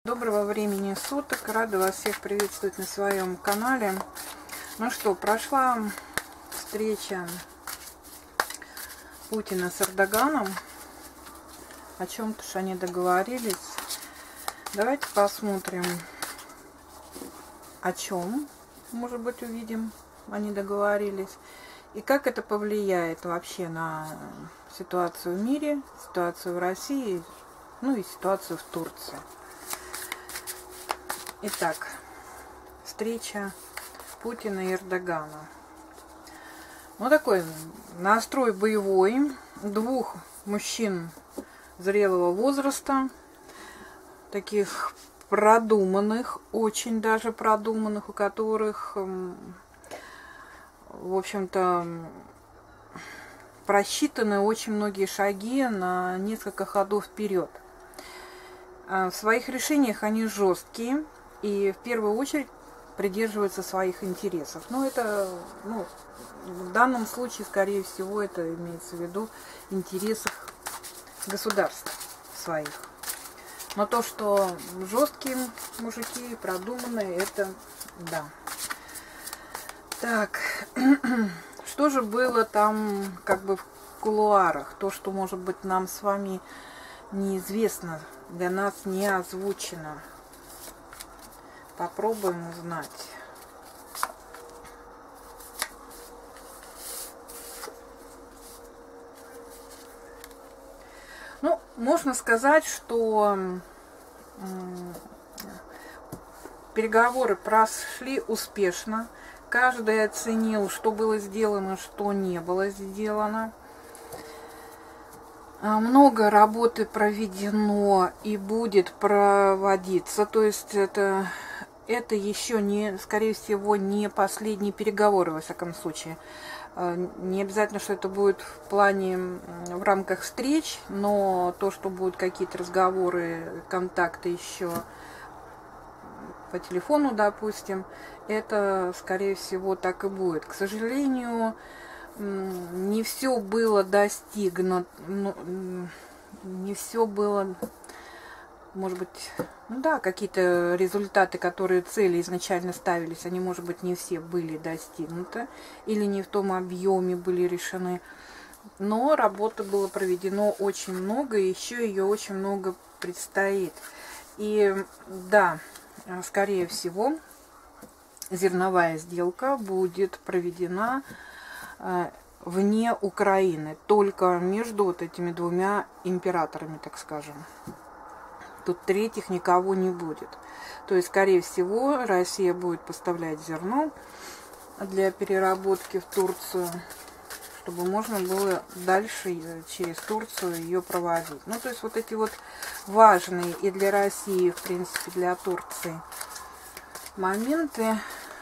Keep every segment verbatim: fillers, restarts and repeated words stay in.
Доброго времени суток, рада вас всех приветствовать на своем канале. Ну что, прошла встреча Путина с Эрдоганом, о чем-то ж они договорились. Давайте посмотрим, о чем, может быть, увидим, они договорились, и как это повлияет вообще на ситуацию в мире, ситуацию в России, ну и ситуацию в Турции. Итак, встреча Путина и Эрдогана. Ну, такой настрой боевой. Двух мужчин зрелого возраста, таких продуманных, очень даже продуманных, у которых, в общем-то, просчитаны очень многие шаги на несколько ходов вперед. В своих решениях они жесткие и в первую очередь придерживаются своих интересов. Но это, ну, в данном случае, скорее всего, это имеется в виду интересов государств своих. Но то, что жесткие мужики, продуманные, это да. Так, что же было там как бы в кулуарах? То, что, может быть, нам с вами неизвестно, для нас не озвучено. Попробуем узнать. Ну, можно сказать, что переговоры прошли успешно. Каждый оценил, что было сделано, что не было сделано. Много работы проведено и будет проводиться. То есть это, это еще не, скорее всего, не последние переговоры, во всяком случае. Не обязательно, что это будет в плане, в рамках встреч, но то, что будут какие-то разговоры, контакты еще по телефону, допустим, это, скорее всего, так и будет. К сожалению, не все было достигнуто, не все было, может быть, ну да, какие-то результаты, которые цели изначально ставились, они, может быть, не все были достигнуты или не в том объеме были решены, но работы было проведено очень много, и еще ее очень много предстоит. И да, скорее всего, зерновая сделка будет проведена вне Украины, только между вот этими двумя императорами, так скажем. Тут третьих никого не будет. То есть, скорее всего, Россия будет поставлять зерно для переработки в Турцию, чтобы можно было дальше через Турцию ее проводить. Ну, то есть, вот эти вот важные и для России, в принципе, для Турции моменты,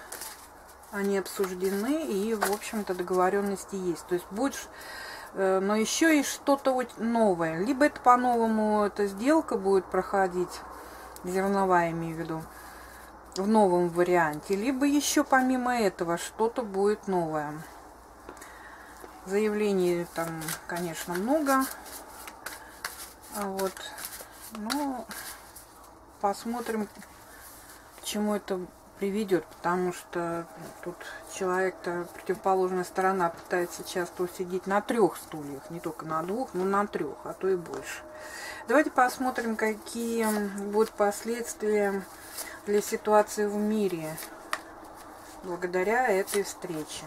они обсуждены, и, в общем-то, договоренности есть. То есть будет, э, но еще и что-то новое. Либо это по-новому, эта сделка будет проходить, зерновая, имею в виду, в новом варианте, либо еще помимо этого что-то будет новое. Заявлений там, конечно, много. А вот, ну, посмотрим, к чему это приведет, потому что тут человек-то, противоположная сторона, пытается часто усидеть на трех стульях, не только на двух, но на трех, а то и больше. Давайте посмотрим, какие будут последствия для ситуации в мире благодаря этой встрече.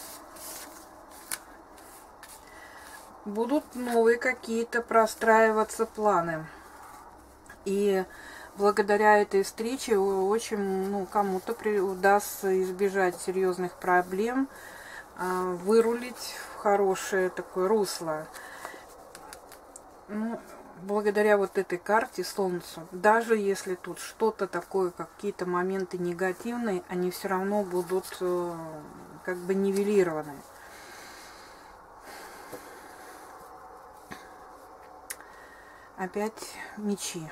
Будут новые какие-то простраиваться планы, и благодаря этой встрече очень, ну, кому-то удастся избежать серьезных проблем, вырулить в хорошее такое русло. Ну, благодаря вот этой карте Солнцу, даже если тут что-то такое, какие-то моменты негативные, они все равно будут как бы нивелированы. Опять мечи.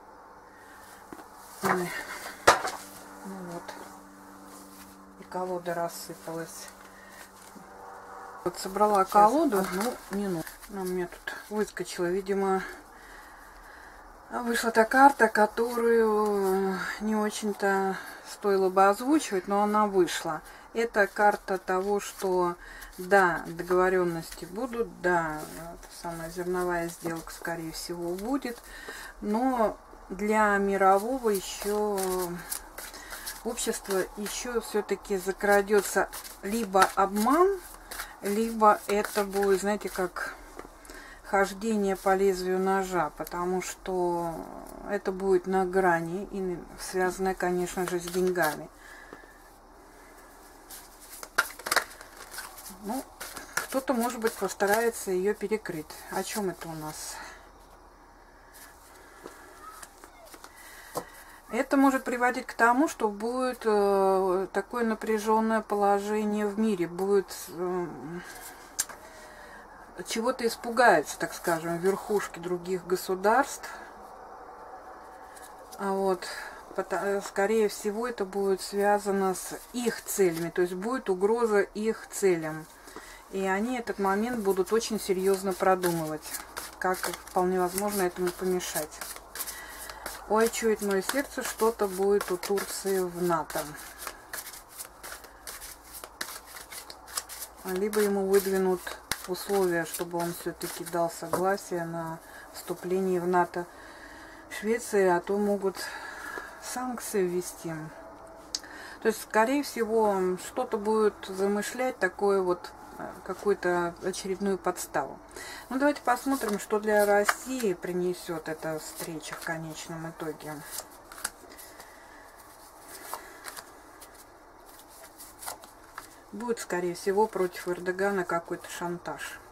Ой. Ну вот, и колода рассыпалась. Вот собрала колоду одну минуту. Она у меня тут выскочила, видимо, Вышла та карта, которую не очень-то стоило бы озвучивать, но она вышла. Это карта того, что да, договоренности будут, да, самая зерновая сделка, скорее всего, будет, но для мирового еще общества еще все-таки закрадется либо обман, либо это будет, знаете, как хождение по лезвию ножа, потому что это будет на грани и связанное, конечно же, с деньгами. Ну, кто-то, может быть, постарается ее перекрыть. О чем это у нас? Это может приводить к тому, что будет э, такое напряженное положение в мире, будет э, чего-то испугаются, так скажем, верхушки других государств. А вот, скорее всего, это будет связано с их целями, то есть будет угроза их целям. И они этот момент будут очень серьезно продумывать, как вполне возможно этому помешать. Ой, чует мое сердце, что-то будет у Турции в НАТО. Либо ему выдвинут условия, чтобы он все-таки дал согласие на вступление в НАТО Швеции, а то могут санкции ввести. То есть, скорее всего, что-то будет замышлять такое вот, какую-то очередную подставу. Ну, давайте посмотрим, что для России принесет эта встреча в конечном итоге. Будет, скорее всего, против Эрдогана какой-то шантаж.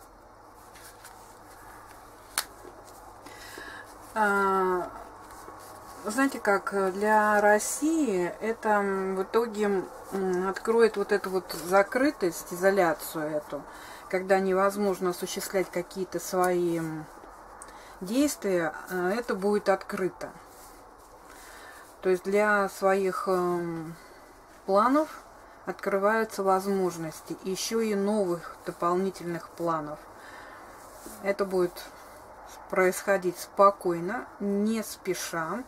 А, знаете как, для России это в итоге откроет вот эту вот закрытость, изоляцию эту, когда невозможно осуществлять какие-то свои действия, это будет открыто. То есть для своих планов открываются возможности, еще и новых дополнительных планов. Это будет происходить спокойно, не спеша.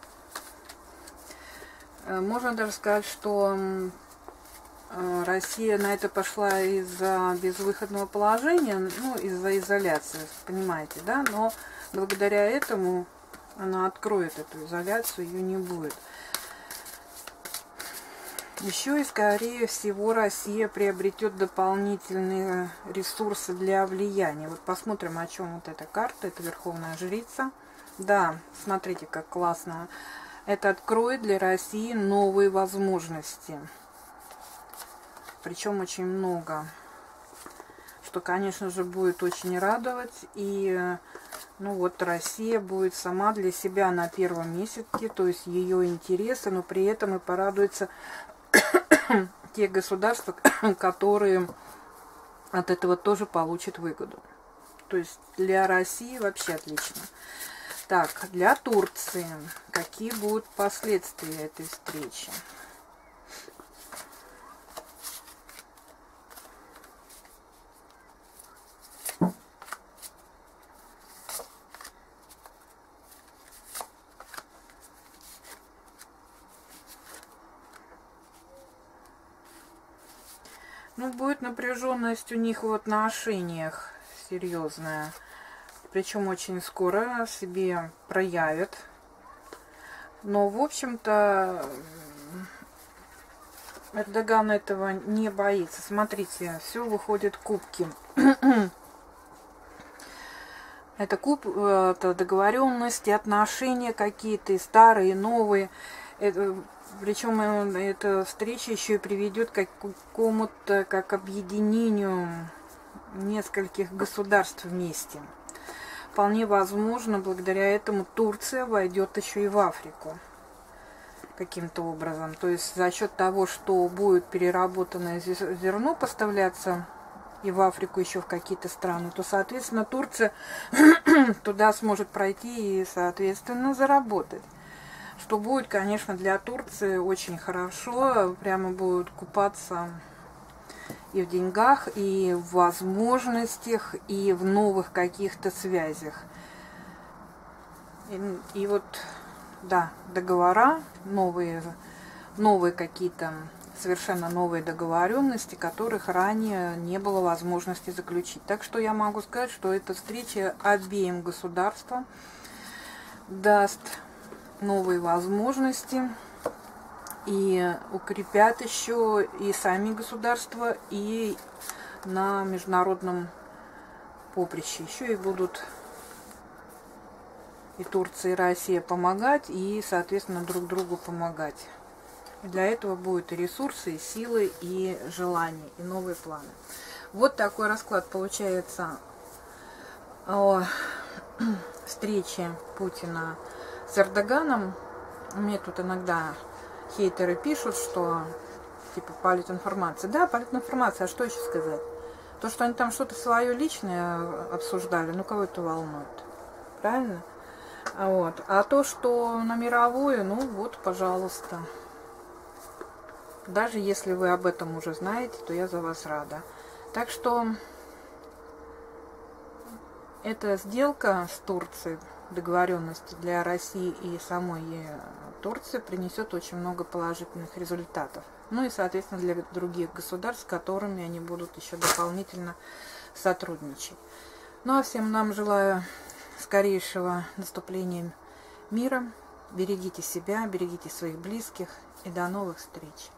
Можно даже сказать, что Россия на это пошла из-за безвыходного положения, ну, из-за изоляции, понимаете, да? Но благодаря этому она откроет эту изоляцию, ее не будет. Еще и, скорее всего, Россия приобретет дополнительные ресурсы для влияния. Вот посмотрим, о чем вот эта карта. Это Верховная Жрица. Да, смотрите, как классно. Это откроет для России новые возможности. Причем очень много. Что, конечно же, будет очень радовать. И, ну вот, Россия будет сама для себя на первом месте. То есть ее интересы, но при этом и порадуется те государства, которые от этого тоже получат выгоду. То есть для России вообще отлично. Так, для Турции какие будут последствия этой встречи? Ну, будет напряженность у них в отношениях серьезная. Причем очень скоро себе проявят. Но, в общем-то, Эрдоган этого не боится. Смотрите, все выходит кубки. Это куб, это договоренности, отношения какие-то, и старые, и новые. Это, причем эта встреча еще и приведет к какому-то, как объединению нескольких государств вместе. Вполне возможно, благодаря этому Турция войдет еще и в Африку каким-то образом. То есть за счет того, что будет переработанное зерно поставляться и в Африку, еще в какие-то страны, то, соответственно, Турция туда сможет пройти и, соответственно, заработать. Что будет, конечно, для Турции очень хорошо. Прямо будут купаться и в деньгах, и в возможностях, и в новых каких-то связях. И, и вот, да, договора, новые, новые какие-то, совершенно новые договоренности, которых ранее не было возможности заключить. Так что я могу сказать, что эта встреча обеим государствам даст новые возможности и укрепят еще и сами государства, и на международном поприще еще и будут и Турция, и Россия помогать, и, соответственно, друг другу помогать. И для этого будут и ресурсы, и силы, и желания, и новые планы. Вот такой расклад получается о встрече Путина с Эрдоганом. Мне тут иногда хейтеры пишут, что типа политинформация. Да, политинформация, а что еще сказать? То, что они там что-то свое личное обсуждали, ну кого это волнует? Правильно? Вот. А то, что на мировую, ну вот, пожалуйста. Даже если вы об этом уже знаете, то я за вас рада. Так что эта сделка с Турцией, договоренность для России и самой Турции принесет очень много положительных результатов. Ну и, соответственно, для других государств, с которыми они будут еще дополнительно сотрудничать. Ну а всем нам желаю скорейшего наступления мира. Берегите себя, берегите своих близких и до новых встреч.